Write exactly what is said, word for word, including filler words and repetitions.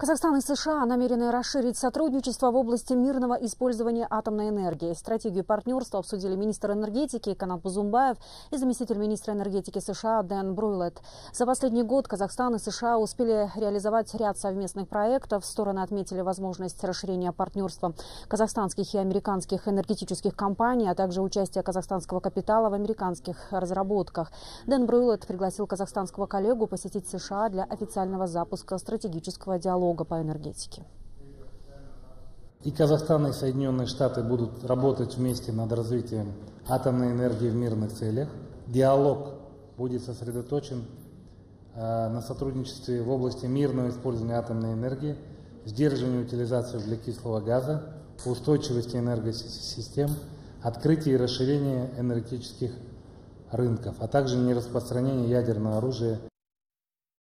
Казахстан и США намерены расширить сотрудничество в области мирного использования атомной энергии. Стратегию партнерства обсудили министр энергетики Канат Бузумбаев и заместитель министра энергетики США Дэн Бруйлет. За последний год Казахстан и США успели реализовать ряд совместных проектов. Стороны отметили возможность расширения партнерства казахстанских и американских энергетических компаний, а также участие казахстанского капитала в американских разработках. Дэн Бруйлет пригласил казахстанского коллегу посетить США для официального запуска стратегического диалога по энергетике. И Казахстан, и Соединенные Штаты будут работать вместе над развитием атомной энергии в мирных целях. Диалог будет сосредоточен э, на сотрудничестве в области мирного использования атомной энергии, сдерживания утилизации углекислого газа, устойчивости энергосистем, открытия и расширения энергетических рынков, а также нераспространения ядерного оружия